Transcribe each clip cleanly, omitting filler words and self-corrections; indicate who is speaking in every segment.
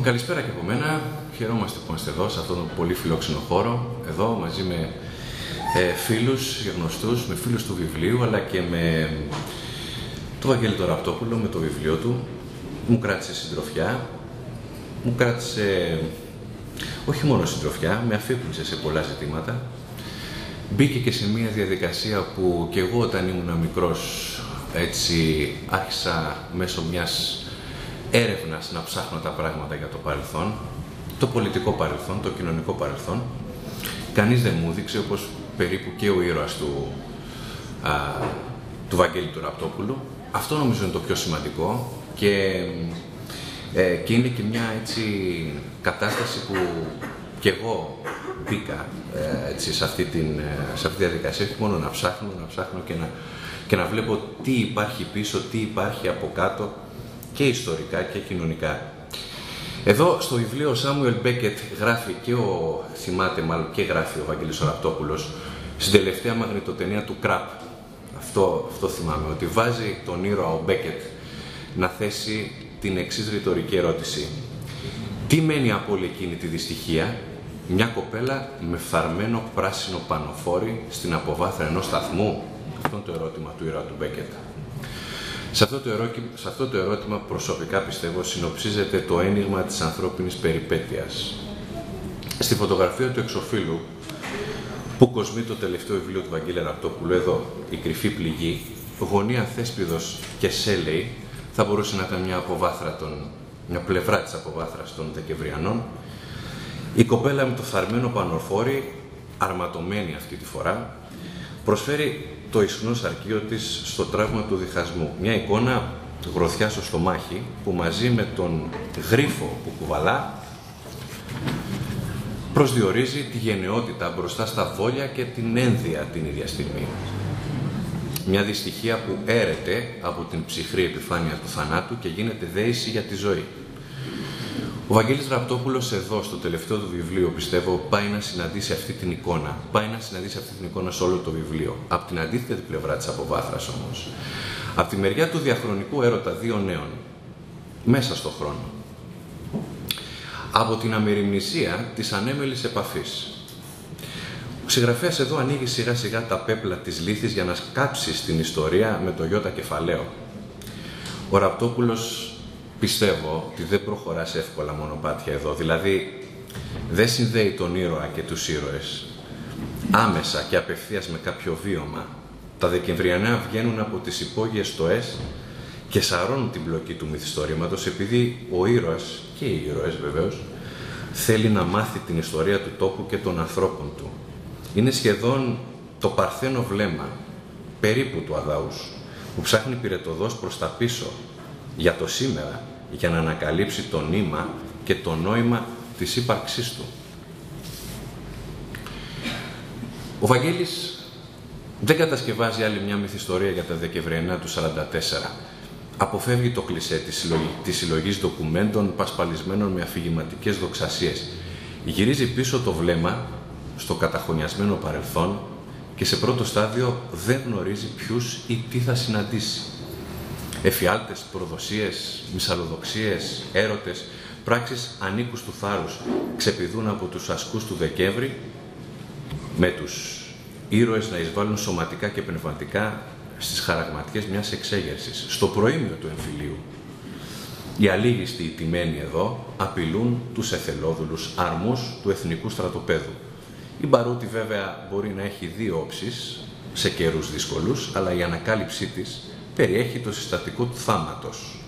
Speaker 1: Καλησπέρα και από μένα. Χαιρόμαστε που είμαστε εδώ, σε αυτόν τον πολύ φιλόξενο χώρο, εδώ μαζί με φίλους και γνωστούς, με φίλους του βιβλίου, αλλά και με τον Βαγγέλη τον Ραπτόπουλο, με το βιβλίο του. Μου κράτησε συντροφιά, μου κράτησε όχι μόνο συντροφιά, με αφύπνισε σε πολλά ζητήματα. Μπήκε και σε μια διαδικασία που και εγώ όταν ήμουν μικρός έτσι άρχισα μέσω μιας έρευνας να ψάχνω τα πράγματα για το παρελθόν, το πολιτικό παρελθόν, το κοινωνικό παρελθόν. Κανείς δεν μου έδειξε, όπως περίπου και ο ήρωας του Βαγγέλη του Ραπτόπουλου. Αυτό νομίζω είναι το πιο σημαντικό και είναι και μια έτσι κατάσταση που και εγώ μπήκα έτσι, σε αυτή τη διαδικασία, όχι μόνο να ψάχνω και να βλέπω τι υπάρχει πίσω, τι υπάρχει από κάτω και ιστορικά και κοινωνικά. Εδώ στο βιβλίο ο Σάμουελ Μπέκετ γράφει θυμάται μάλλον και γράφει ο Βαγγέλης ο Ραπτόπουλος στην τελευταία μαγνητοτενία του Κραπ. Αυτό θυμάμαι, ότι βάζει τον ήρωα ο Μπέκετ να θέσει την εξής ρητορική ερώτηση. Τι μένει από όλη εκείνη τη δυστυχία, μια κοπέλα με φθαρμένο πράσινο πανοφόρι στην αποβάθρα ενός σταθμού? Αυτό είναι το ερώτημα του ήρωα του Μπέκετ. Σε αυτό το ερώτημα προσωπικά πιστεύω συνοψίζεται το ένιγμα της ανθρώπινης περιπέτειας. Στη φωτογραφία του εξωφύλου που κοσμεί το τελευταίο βιβλίο του Βαγγέλη Ραπτόπουλου, εδώ η κρυφή πληγή, γωνία Θέσπιδος και Σέλεϊ, θα μπορούσε να ήταν μια πλευρά της αποβάθρας των Δεκεμβριανών. Η κοπέλα με το φθαρμένο πανοφόρι, αρματωμένη αυτή τη φορά, προσφέρει το ισχνό σαρκείο της στο τραύμα του διχασμού. Μια εικόνα γροθιά στο στομάχι που μαζί με τον γρίφο που κουβαλά προσδιορίζει τη γενναιότητα μπροστά στα βόλια και την ένδια την ίδια στιγμή. Μια δυστυχία που έρεται από την ψυχρή επιφάνεια του θανάτου και γίνεται δέηση για τη ζωή. Ο Βαγγέλης Ραπτόπουλος εδώ στο τελευταίο του βιβλίο πιστεύω πάει να συναντήσει αυτή την εικόνα. Πάει να συναντήσει αυτή την εικόνα σε όλο το βιβλίο. Από την αντίθετη πλευρά της αποβάθρας όμως. Από τη μεριά του διαχρονικού έρωτα δύο νέων. Μέσα στο χρόνο. Από την αμεριμνησία της ανέμελης επαφής. Ο συγγραφέας εδώ ανοίγει σιγά σιγά τα πέπλα της λύθης για να σκάψει στην ιστορία με το γιώτα κεφαλαίο. Ο Ραπτόπουλος πιστεύω ότι δεν προχωρά σε εύκολα μονοπάτια εδώ, δηλαδή δεν συνδέει τον ήρωα και τους ήρωες άμεσα και απευθείας με κάποιο βίωμα. Τα Δεκεμβριανά βγαίνουν από τις υπόγειες στοές και σαρώνουν την πλοκή του μυθιστορήματος επειδή ο ήρωας και οι ήρωες βεβαίως θέλει να μάθει την ιστορία του τόπου και των ανθρώπων του. Είναι σχεδόν το παρθένο βλέμμα περίπου του αδαούς που ψάχνει πυρετωδώς προς τα πίσω για το σήμερα, για να ανακαλύψει το νήμα και το νόημα της ύπαρξής του. Ο Βαγγέλης δεν κατασκευάζει άλλη μια μυθιστορία για τα Δεκεμβριανά του 1944. Αποφεύγει το κλισέ της συλλογής ντοκουμέντων πασπαλισμένων με αφηγηματικές δοξασίες. Γυρίζει πίσω το βλέμμα στο καταχωνιασμένο παρελθόν και σε πρώτο στάδιο δεν γνωρίζει ποιους ή τι θα συναντήσει. Εφιάλτες, προδοσίες, μυσαλλοδοξίες, έρωτες, πράξεις ανίκους του θάρρους ξεπηδούν από τους ασκούς του Δεκέμβρη με τους ήρωες να εισβάλλουν σωματικά και πνευματικά στις χαραγματιές μιας εξέγερσης, στο προήμιο του εμφυλίου. Οι αλήγιστοι τιμένοι εδώ απειλούν τους εθελόδουλους αρμούς του εθνικού στρατοπέδου. Η μπαρούτη βέβαια μπορεί να έχει δύο όψεις σε καιρούς δύσκολους, αλλά η ανακάλυψή της περιέχει το συστατικό του θάματος.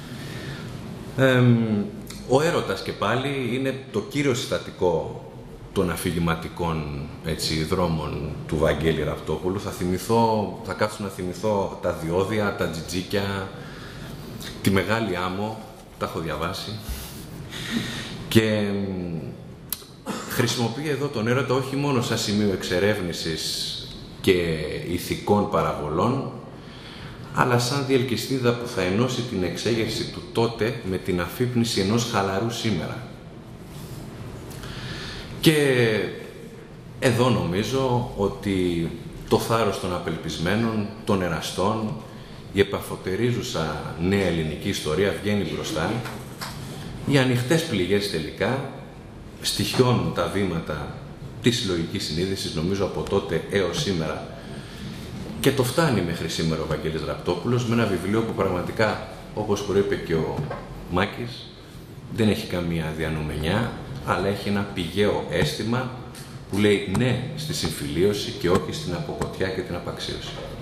Speaker 1: Ο έρωτας και πάλι είναι το κύριο συστατικό των αφηγηματικών δρόμων του Βαγγέλη Ραπτόπουλου. Θα κάτσω να θυμηθώ τα διόδια, τα τζιτζίκια, τη Μεγάλη Άμμο, τα έχω διαβάσει. Και χρησιμοποιεί εδώ τον έρωτα όχι μόνο σαν σημείο εξερεύνησης και ηθικών παραβολών, αλλά σαν διελκυστίδα που θα ενώσει την εξέγερση του τότε με την αφύπνιση ενός χαλαρού σήμερα. Και εδώ νομίζω ότι το θάρρος των απελπισμένων, των εραστών, η επαφωτερίζουσα νέα ελληνική ιστορία βγαίνει μπροστά Οι ανοιχτές πληγές τελικά στοιχιώνουν τα βήματα της συλλογικής συνείδησης, νομίζω από τότε έως σήμερα, και το φτάνει μέχρι σήμερα ο Βαγγέλης Ραπτόπουλος με ένα βιβλίο που πραγματικά, όπως προείπε και ο Μάκης, δεν έχει καμία διανουμενιά, αλλά έχει ένα πηγαίο αίσθημα που λέει ναι στη συμφιλίωση και όχι στην απογωτιά και την απαξίωση.